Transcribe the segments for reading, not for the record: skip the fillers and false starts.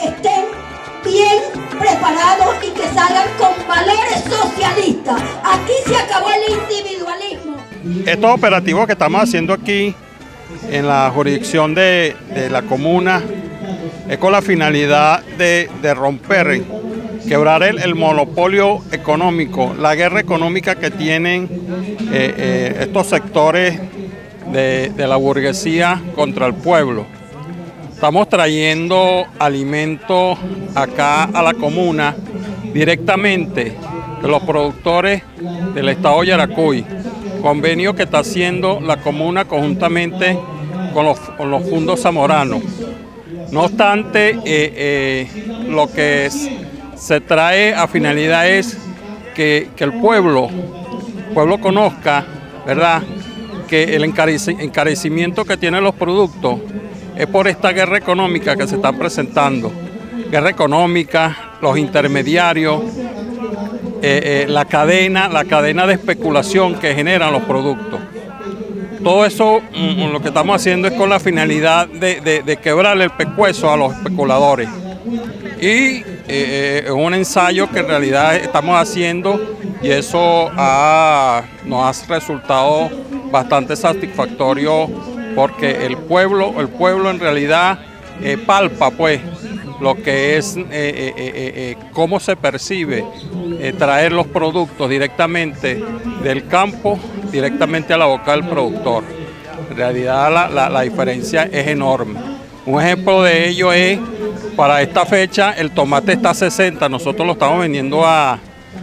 estén bien preparados y que salgan con valores socialistas. Aquí se acabó el individualismo. Estos operativos que estamos haciendo aquí en la jurisdicción de la comuna es con la finalidad de romper, quebrar el monopolio económico, la guerra económica que tienen estos sectores de la burguesía contra el pueblo. Estamos trayendo alimentos acá a la comuna directamente de los productores del estado Yaracuy, convenio que está haciendo la comuna conjuntamente con los fundos zamoranos. No obstante, lo que se trae a finalidad es que el pueblo conozca, ¿verdad?, que el encarecimiento que tienen los productos es por esta guerra económica que se está presentando. Guerra económica, los intermediarios, la cadena de especulación que generan los productos. Todo eso lo que estamos haciendo es con la finalidad de quebrarle el pescuezo a los especuladores. Y es un ensayo que en realidad estamos haciendo y eso nos ha resultado bastante satisfactorio porque el pueblo en realidad palpa pues lo que es cómo se percibe traer los productos directamente del campo, directamente a la boca del productor. En realidad la diferencia es enorme. Un ejemplo de ello es, para esta fecha el tomate está a 60, nosotros lo estamos vendiendo a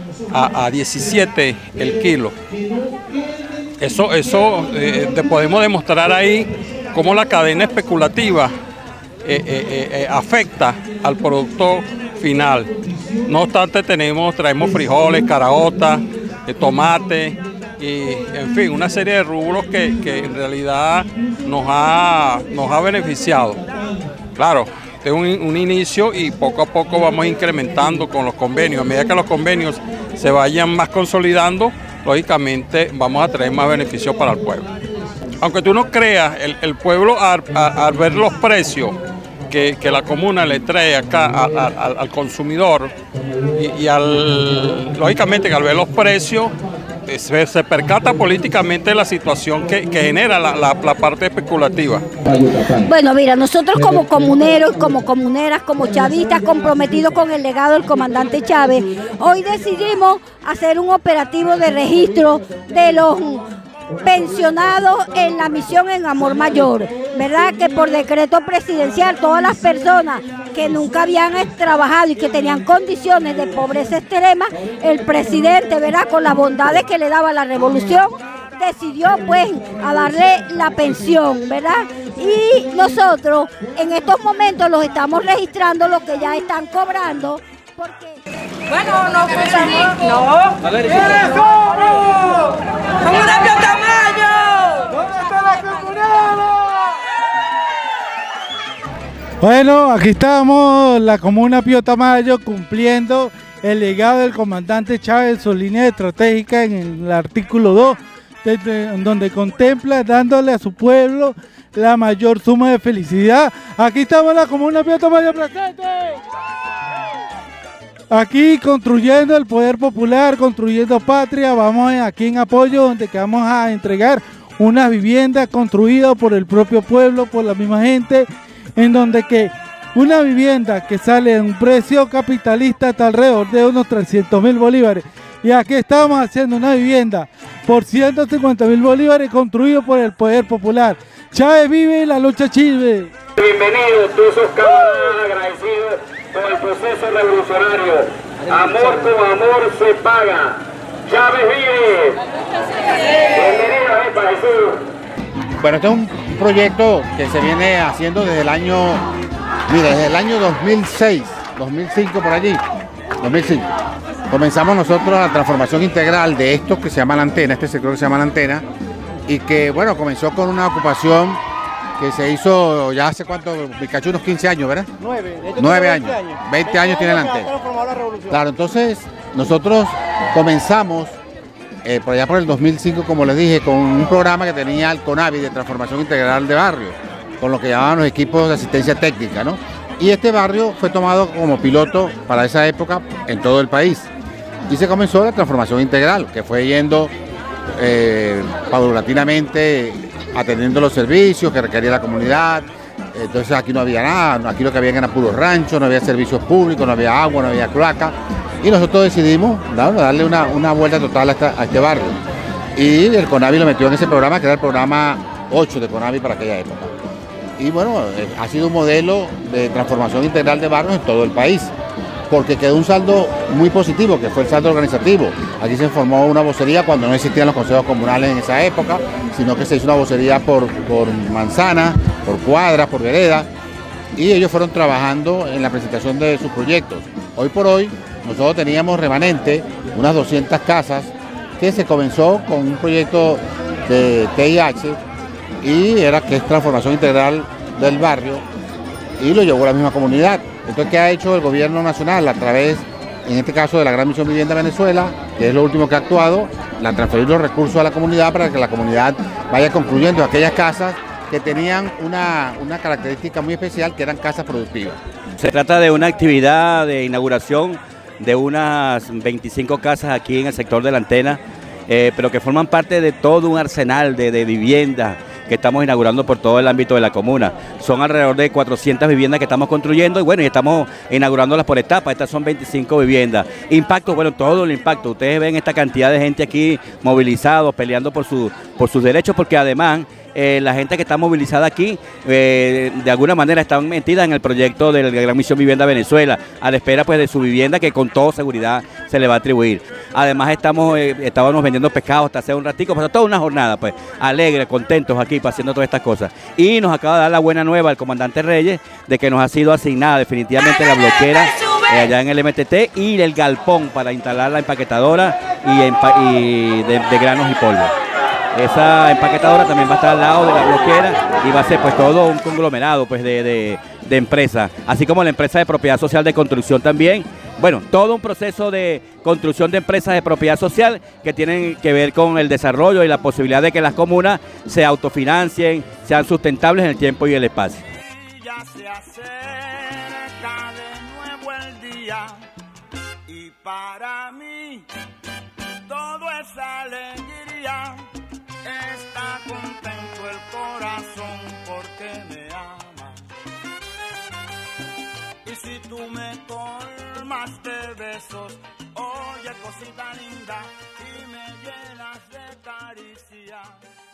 17 el kilo. Eso podemos demostrar ahí cómo la cadena especulativa afecta al producto final. No obstante, traemos frijoles, caraotas, tomate y, en fin, una serie de rubros que en realidad nos ha beneficiado. Claro, este es un inicio y poco a poco vamos incrementando con los convenios. A medida que los convenios se vayan más consolidando, lógicamente vamos a traer más beneficios para el pueblo. Aunque tú no creas, el pueblo al ver los precios que la comuna le trae acá al consumidor y lógicamente al ver los precios se percata políticamente la situación que genera la parte especulativa. Bueno, mira, nosotros como comuneros, como comuneras, como chavistas comprometidos con el legado del comandante Chávez, hoy decidimos hacer un operativo de registro de los pensionados en la misión en Amor Mayor, ¿verdad? Que por decreto presidencial todas las personas que nunca habían trabajado y que tenían condiciones de pobreza extrema, el presidente, ¿verdad?, con las bondades que le daba la revolución, decidió pues a darle la pensión, ¿verdad? Y nosotros en estos momentos los estamos registrando, los que ya están cobrando, porque... Bueno, no pensamos, no. ¿Quiénes somos? ¡Comuna Pío Tamayo! ¿Dónde está la comunera? Bueno, aquí estamos, la comuna Pío Tamayo, cumpliendo el legado del comandante Chávez, su línea estratégica en el artículo 2, donde contempla dándole a su pueblo la mayor suma de felicidad. Aquí estamos, la comuna Pío Tamayo presente. Aquí construyendo el poder popular, construyendo patria, vamos aquí en apoyo donde que vamos a entregar una vivienda construida por el propio pueblo, por la misma gente, en donde que una vivienda que sale en un precio capitalista está alrededor de unos 300.000 bolívares. Y aquí estamos haciendo una vivienda por 150.000 bolívares construido por el poder popular. Chávez vive y la lucha sirve. Bienvenidos todos esos camaradas agradecidos con el proceso revolucionario. Amor con amor se paga. Chávez vive. Bienvenidos, Jesús. Bueno, este es un proyecto que se viene haciendo desde el año, mira, desde el año 2006, 2005 por allí, 2005. Comenzamos nosotros la transformación integral de esto que se llama La Antena, este sector que se llama La Antena, y que, bueno, comenzó con una ocupación que se hizo ya hace cuánto, Pikachu, unos 15 años, ¿verdad? 9 años. 20 años tiene La Antena. Claro, entonces nosotros comenzamos por allá por el 2005, como les dije, con un programa que tenía el CONAVI de transformación integral de barrio, con lo que llamaban los equipos de asistencia técnica, ¿no? Y este barrio fue tomado como piloto para esa época en todo el país. Y se comenzó la transformación integral, que fue yendo paulatinamente atendiendo los servicios que requería la comunidad. Entonces aquí no había nada, aquí lo que había eran puros ranchos, no había servicios públicos, no había agua, no había cloaca. Y nosotros decidimos darle una vuelta total a este barrio. Y el CONAVI lo metió en ese programa, que era el programa 8 de CONAVI para aquella época. Y bueno, ha sido un modelo de transformación integral de barrios en todo el país, porque quedó un saldo muy positivo, que fue el saldo organizativo. Aquí se formó una vocería cuando no existían los consejos comunales en esa época, sino que se hizo una vocería por manzana, por cuadras, por veredas, y ellos fueron trabajando en la presentación de sus proyectos. Hoy por hoy, nosotros teníamos remanente unas 200 casas, que se comenzó con un proyecto de TIH, y era que es transformación integral del barrio, y lo llevó la misma comunidad. Entonces, ¿qué ha hecho el gobierno nacional a través, en este caso, de la Gran Misión Vivienda Venezuela, que es lo último que ha actuado, la transferir los recursos a la comunidad para que la comunidad vaya concluyendo aquellas casas que tenían una característica muy especial, que eran casas productivas? Se trata de una actividad de inauguración de unas 25 casas aquí en el sector de la Antena, pero que forman parte de todo un arsenal de viviendas que estamos inaugurando por todo el ámbito de la comuna. Son alrededor de 400 viviendas que estamos construyendo y bueno, y estamos inaugurándolas por etapas. Estas son 25 viviendas. Impacto, bueno, todo el impacto. Ustedes ven esta cantidad de gente aquí movilizados, peleando por sus derechos, porque además la gente que está movilizada aquí, de alguna manera están metidas en el proyecto de la Gran Misión Vivienda Venezuela, a la espera pues de su vivienda, que con toda seguridad se le va a atribuir. Además estábamos vendiendo pescado hasta hace un ratico, pasó toda una jornada pues alegres, contentos aquí haciendo todas estas cosas. Y nos acaba de dar la buena nueva el comandante Reyes de que nos ha sido asignada definitivamente la bloquera allá en el MTT y el galpón para instalar la empaquetadora y de granos y polvo. Esa empaquetadora también va a estar al lado de la bloquera y va a ser pues todo un conglomerado pues de empresas, así como la empresa de propiedad social de construcción también. Bueno, todo un proceso de construcción de empresas de propiedad social que tienen que ver con el desarrollo y la posibilidad de que las comunas se autofinancien, sean sustentables en el tiempo y el espacio. Ya se acerca de nuevo el día y para mí todo es alegría. Está contento el corazón porque me ama. Y si tú me colmas de besos, oye cosita linda, y me llenas de caricia.